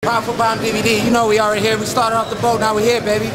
Powerful Bomb DVD. You know we already here. We started off the boat. Now we're here, baby.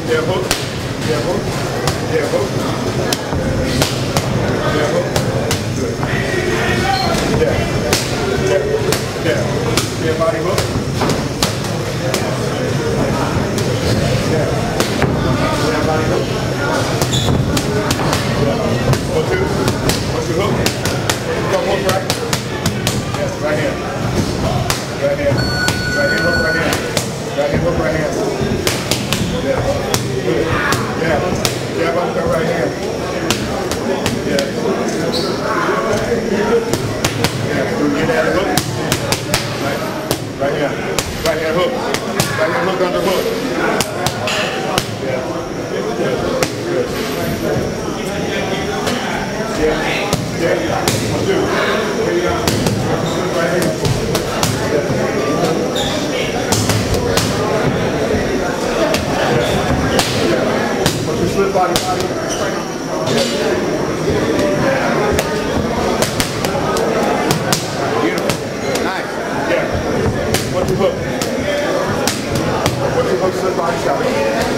Yeah, hook. Yeah, hook. Yeah, hook. Yeah, hook. Good. Yeah. Yeah. Yeah. Yeah, body hook. Yeah. Yeah, body hook. Yeah. 1, 2. 1, 2, hook. Come hook right. Yes, right hand. Right hand. Right hand, hook right hand. Right hand, hook right hand. Yeah. Good. Yeah. Jab up that right hand. Yeah. Yeah. Get that hook. Right hand. Right hand hook. Right hand hook under hook. Yeah. Good. Good. Yeah. Yeah. 1, 2. Right hand. Yeah. Split body. Beautiful. Nice. Yeah. 1, 2 hook. 1, 2 hook, split body shot. Yeah.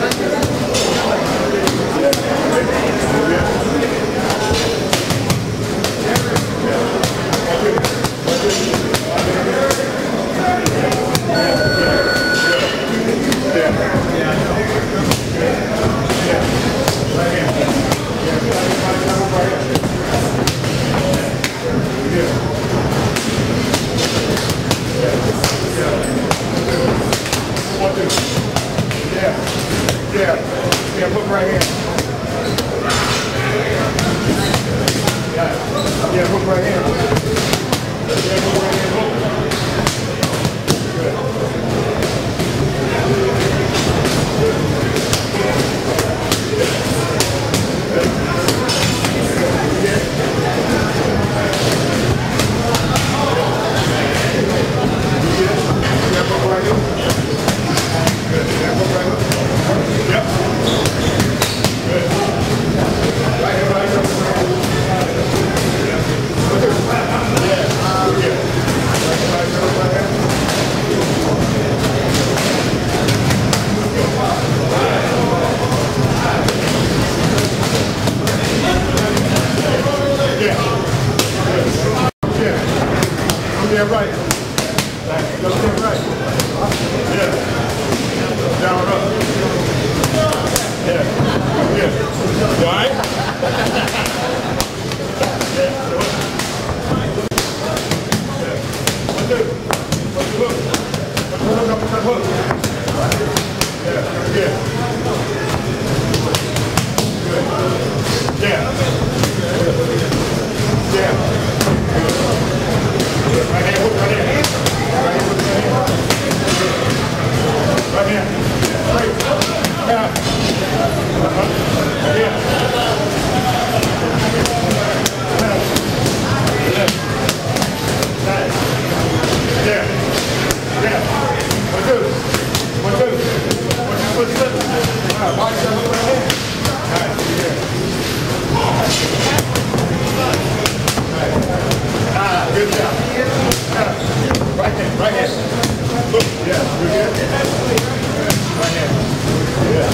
Yeah, hook right hand. Yeah, hook right hand. Yeah, hook right hand, hook. Good. Yeah, right. Go stand right. Yeah. Down and up. Yeah. Yeah. You all right? Yeah. 1, 2. 1, 2 hook. 1, 2 hook, uppercut hook. Yeah. Yeah. Good. Yeah. Yeah. Good. Right hand hook, right hand. Right hand hook, right hand. Right hand. Straight. Yeah. Yeah. Yeah. Yeah. 1, 2. 1, 2. 1, 2, foot slip. Body shot hook right hand. Nice. Yeah. Good job. Right hand, right hand. Look, yeah, good hand. Right hand. Yeah.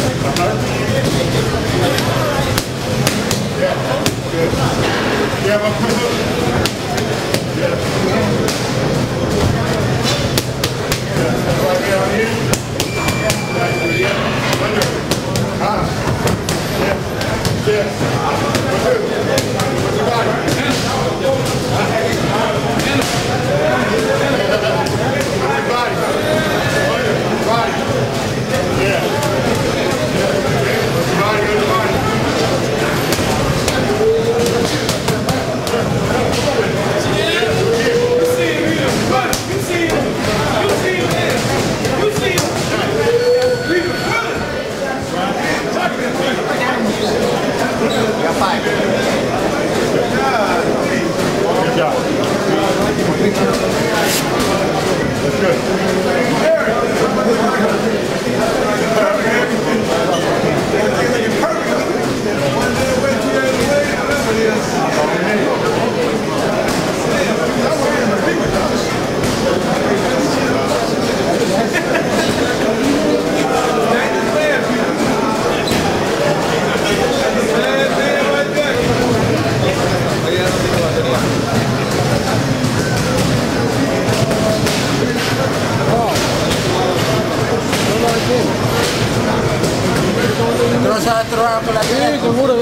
Yeah, good. Yeah, one quick hook. Yeah. Yeah, right hand on here. Nice, good, yeah. Under. Yeah. Yeah. 1, 2. What's your body? Body. para la Sí, seguro.